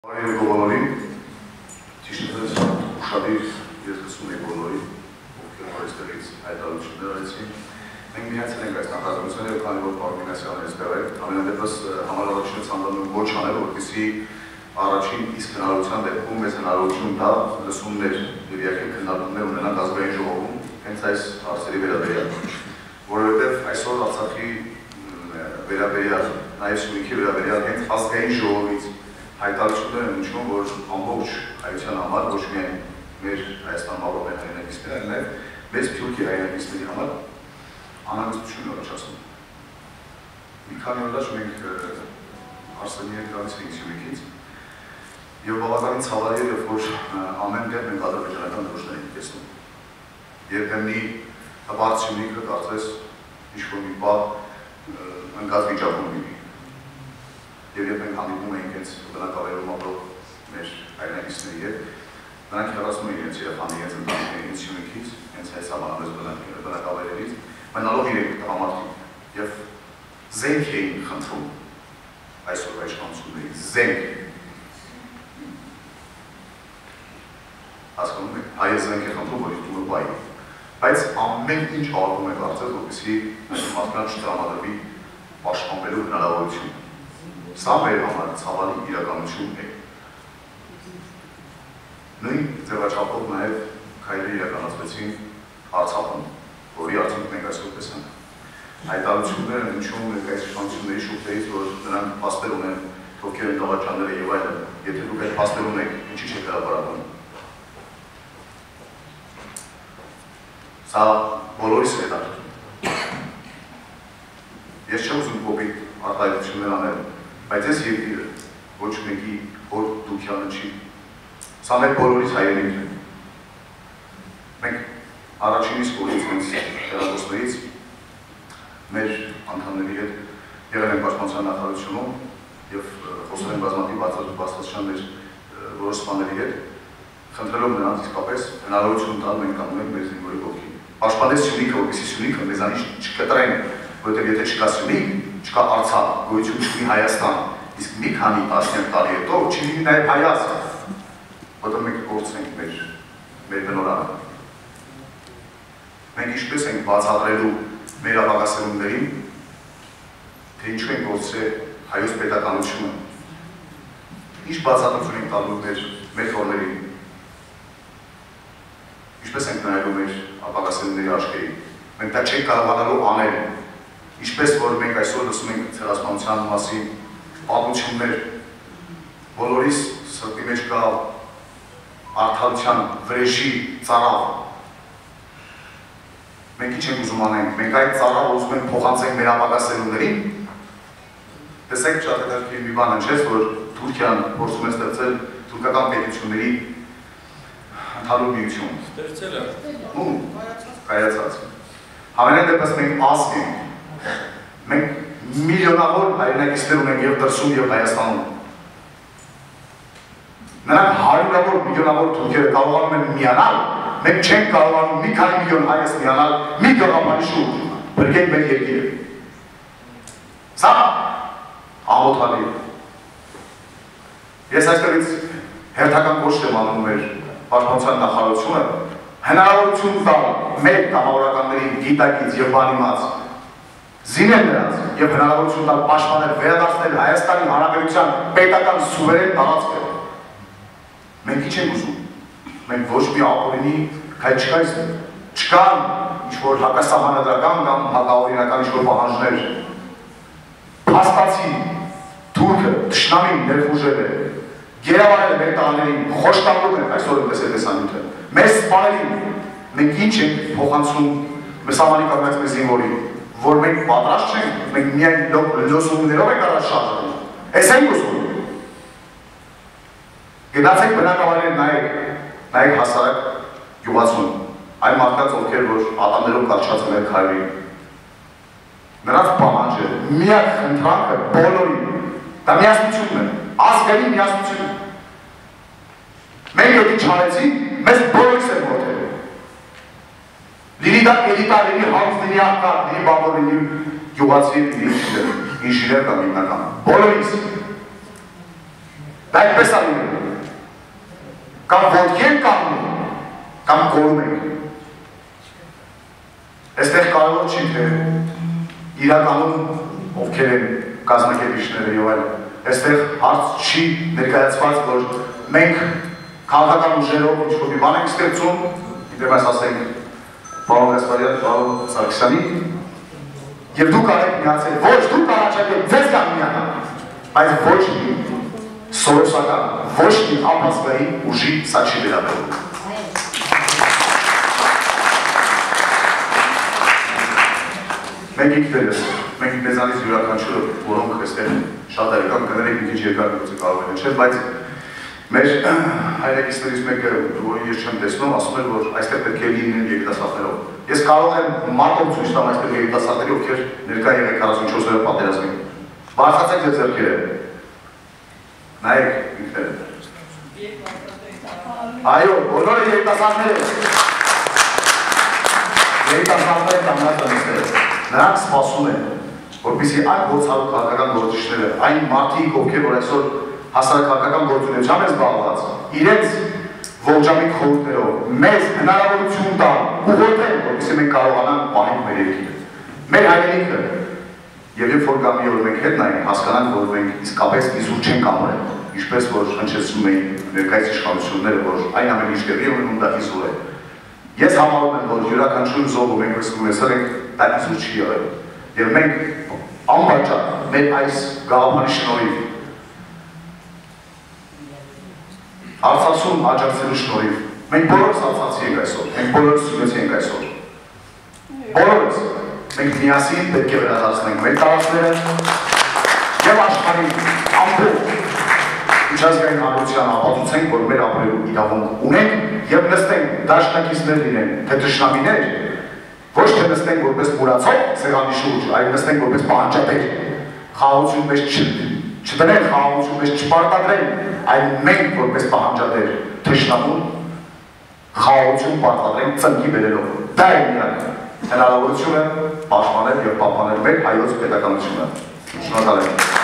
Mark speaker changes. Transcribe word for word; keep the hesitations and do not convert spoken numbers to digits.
Speaker 1: Բարի գոլորի, ճիշտից ուշադիր ես լսում եմ գոլորի, ովքեր այստեղից հայտարարություններ արեցին։ Մենք միացել ենք այս նախաձեռնությունը եւ քանի որ կոորդինացիան է ստեղել, ամենադեպս համալավաճանը ցանկանում ոչ անել, որպեսզի առաջին իսկ հնարավորության դեպքում մեզ հնարավորություն տա լսումներ եւ երկրի քննարկումներ ունենանք ազգային ժողովում հենց այս հարցերի վերաբերյալ, որովհետեւ այսօր Արցախի վերաբերյալ, նաեւ Սյունիքի վերաբերյալ հենց ազգային ժողովից հայտարարություններ են հնչում, որ ամբողջ հայության համար, ոչ միայն մեր Հայաստան մավրոպեն հայրենակիցների, այլ մեծ Թուրքիա հայրենակիցների համար անհանգստություն է առաջացնում։ Մի քանի օր առաջ մենք Արսենի հետ գալիս էինք Սյունիքից եւ բավականին ցավալի էր, որ ամեն դեպք մենք ադրբեջանական դրոշներ ենք տեսնում։ Երբեմնի հպարտ Սյունիքը կարծես ինչ-որ մի բաղ ընկած վիճակում լինի։ Եվ երբ մենք հանդիպում էինք հենց բնակավայրում ապրող մեր հայրենակիցների հետ, նրանք հեռացնում էին իրենց երեխաների, իրենց ընտանիքների Սյունիքից, հենց այս համանավեզ բնակավայրերից, մնալով իրենք տղամարդիկ եւ զենք էին խնդրում այսօրվա իշխանություններից, զենք։ Հասկանում եք, հայը զենք է խնդրում, որ իր տունը բայի, բայց ամեն ինչ արվում է կարծես, որպեսզի մարդկանց չտրամադրվի պաշտպանվելու հնարավորություն։ Սա մեր համար ցավալի իրականություն է։ Նույն ձևաչափով նաև քայլեր իրականացվեցին Արցախում, որի արդյունք մենք այսօր տեսանք։ Հայտարարություններ են հնչում այս իշխանությունների շուրթերից, որ նրանք փաստեր ունեն, ովքեր են տղաճանները եւ այլն։ Եթե դուք այդ փաստեր ունեք, ինչի՞ չեք հրապարակում։ Սա բոլորիս է հետաքրքիր։ Ես չեմ ուզում կոպիտ արտահայտություններ անել, բայց ես երկիրը ոչ մեկի հոր դուքյանը չի։ Սա մեր բոլորից հայրենիքն է։ Մենք առաջին իսկ օրից հենց հեռախոսներից մեր անդամների հետ եղել ենք պաշտպանության նախարարությունում եւ խոսել ենք բազմաթիվ բարձրաստիճան մեր որոշ սպաների հետ, խնդրելով նրանց իսկապես հնարավորություն տալ մենք կանգնում ենք մեր զինվորի կողքին։ Պաշտպանեց Սյունիքը, որպեսզի Սյունիքը մեզանից չկտրեն, որովհետեւ եթե չկա Սյունիք, չկա Արցախ, գոյություն չունի Հայաստան, իսկ մի քանի տասնյակ տարի հետո չի լինի նաև Հայաստան, որտեղ մենք կորցնենք մեր մեր բնորանը։ Մենք ինչպես ենք բացատրելու մեր ապագասերունդներին, թե ինչու ենք կորցրել հայոց պետականությունը, ինչ բացատրություն ենք տալու մեր մեր թորներին, ինչպես ենք նայելու մեր ապագասերունդների աչքերին, մենք դա չենք կարողանալու անել, ինչպես որ մենք այսօր լսում ենք ցեղասպանության մասին պատմություններ, բոլորիս սրտի մեջ կա արդարության վրեժի ծարավ։ Մենք ինչ ենք ուզում անենք, մենք այդ ծարավը ուզում ենք փոխանցենք մեր ապագա սերունդերին։ Տեսեք շատ հետաքրքիր մի բան հնչեց, որ Թուրքիան փորձում է ստեղծել թուրքական պետությունների ընդհանուր միություն։
Speaker 2: Ստեղծել է։
Speaker 1: Ու կայացած։ Համենայն դեպս մենք ազգ ենք։ Մենք միլիոնավոր հայրենակիցներ ունենք եւ դրսում եւ Հայաստանում։ Նրանք հարյուրավոր միլիոնավոր թուրքեր կարողանում են միանալ, մենք չենք կարողանում մի քանի միլիոն հայեր միանալ մի գաղափարի շուրջ, բրգենք մեր երկիրը։ Սա ամոթալի է։ Ես այստեղից հերթական կոչ եմ անում մեր պաշտպանության նախարարությունը հնարավորություն տալ մեր կամավորականներին գիտակից եւ բանիմաց զինել նրանց եւ հնարավորություն տալ պաշտպանել վերադարձնել Հայաստանի Հանրապետության պետական սուվերեն տարածքը։ Մենք ինչ ենք ուզում։ Մենք ոչ մի ապօրինի քայլ չկայացնենք։ Չկան ինչ-որ հակասահմանադրական կամ հակաօրինական ինչ-որ պահանջներ։ Փաստացի թուրքը թշնամին ներխուժել է, գերավարել մեր տղաներին, խոշտանգում են այսօր այնպես է տեսանյութը։ Մեր սպաներին մենք ինչ ենք փոխանցում մեր սահմանի կողմից մեր զինվորին, որ մենք պատրաստ չենք, մենք միայն լոսումներով ենք առաջ շարժվում։ Էս ենք ուզում։ Գնացեք բնակավայրեր նայեք, նայեք հասարակ գյուղացուն, այն մարդկանց ովքեր որ ատամներով կարճացել են քայլին։ Նրանց պահանջը, միակ խնդրանքը բոլորին, դա միասնությունն է, ազգային միասնություն։ Մենք եթե չարեցինք, մեզ բոլորիս են մոթել։ Լինի դա էլիտա, լինի հանց, լինի աղքատ, լինի բաբոր, լինի գյուղացի, լինի ինժեներ կամ հիմնական, բոլորիս։ Դա այդպես է լինում։ Կամ ոտքի ենք կանգնում, կամ կորում ենք։ Այստեղ կարևոր չի թե իրականում ովքեր են կազմակերպիչները եւ այլն։ Այստեղ հարց չի ներկայացված, որ մենք քաղաքական ուժերով ինչ-որ մի բան ենք ստեղծում, իդեպ այս ասենք պարոն Գասպարյան, պարոն Սարգսյանի, եւ դուք արեք միացել, ոչ դուք առաջարկեք ձեզ կամ միանալ, բայց ոչ մի սորոսական, ոչ մի ապազգային ուժի սա չի վերաբերում։ Մենք ինքներս, մենք մեզանից յուրաքանչյուրը, որոնք այստեղ շատ այլական կներեք մի քիչ երկար գործի կարող են չէ, բայց մեր հայրենակիցներից մեկը, որի ես չեմ տեսնում, ասում էր, որ այստեղ պետք է լինեն երիտասարդներով։ Ես կարող եմ մատով ցույց տամ այստեղ երիտասարդների, ովքեր ներկա եղել քառասունչորս օրյա պատերազմին։ Բարձրացեք ձեր ձեռքերը։ Նայեք ինքները։ Այո, բոլորը երիտասարդներ են։ Երիտասարդները կանգնած են այստեղ։ Նրանք սպասում են, որպեսզի այն գործառու քաղաքական գործիչները, այն մարդիկ, ովքեր որ այսօր հասարակական գործունեությամբ են զբաղված, իրենց ողջամիտ խորհուրդներով մեզ հնարավորություն տան, ուղղորդեն, որպեսզի մենք կարողանանք պահել մեր երկիրը, մեր հայրենիքը, եւ երբ որ գա մի օր մենք հետ նայենք, հասկանանք, որ մենք իսկապես իզուր չենք ամրել, ինչպես որ հնչեցնում էին ներկայիս իշխանությունները, որ այն ամեն ինչ տեղի ունենում դա իզուր է։ Ես համարում եմ, որ յուրաքանչյուր զոհը մենք լսել ենք, դա իզուր չի եղել, եւ մենք անպատճառ մեր այս գաղափարի շնորհիվ Արցախում աջակցելու շնորհիվ մենք բոլորս արցախցի ենք այսօր, մենք բոլորս սյունեցի ենք այսօր։ Բոլորս մենք միասին պետք է վերադարձնենք մեր տարածքները եւ աշխարհի ամբողջ միջազգային հանրության ապացուցենք, որ մեր ապրելու իրավունք ունենք եւ նստենք դաշնակիցներ լինեն, թե թշնամիներ, ոչ թե նստենք որպես մուրացող սեղանի շուրջ, այլ նստենք որպես պահանջատեր, խաղաղություն մեջ չդնենք, խաղաղություն մեջ չպարտադրենք, այլ մենք որպես պահանջատեր թշնամուն խաղաղություն պարտադրենք ծնկի բերելով։ Դա է միակ հնարավորությունը պաշտպանել եւ պահպանել մեր հայոց պետականությունը։ Շնորհակալ եմ։